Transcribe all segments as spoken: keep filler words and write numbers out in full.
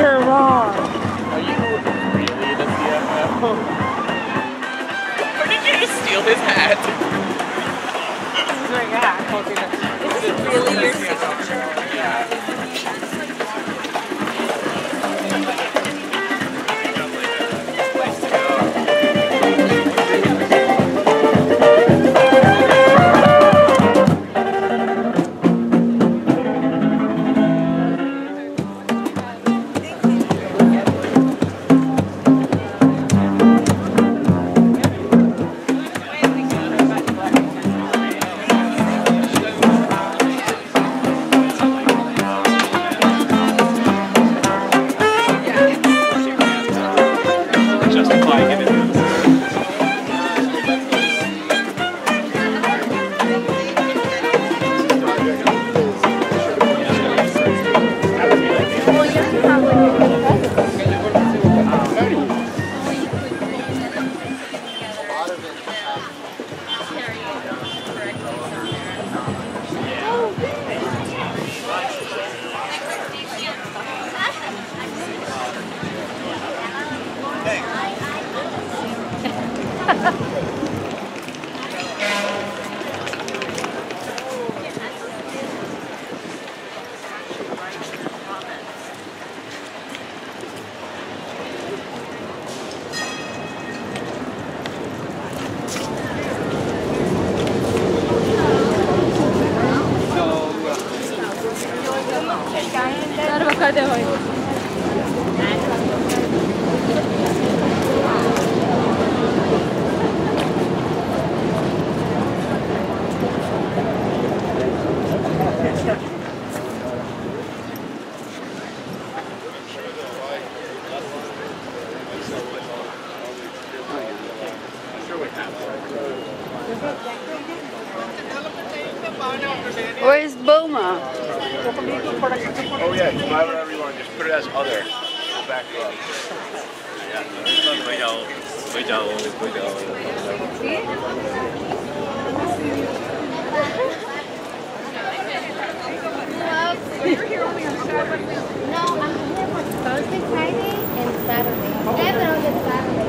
her wrong. Are you really the C F O? Or did you just steal his hat? This is like a hat. This is really your signature. Yeah. Where's Boma? Oh yeah, you buy whatever you want. Just put it as other. We'll back you up. You're here only on Saturday. No, I'm here on Thursday, Friday, and Saturday. Never on the Saturday.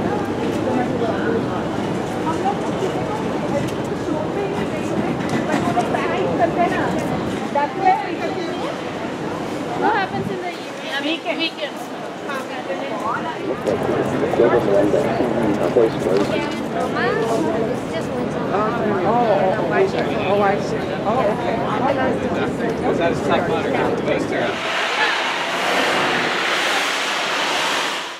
What happens in the weekend? Weekends. Oh, I see. Oh, okay. Is that a type one or not?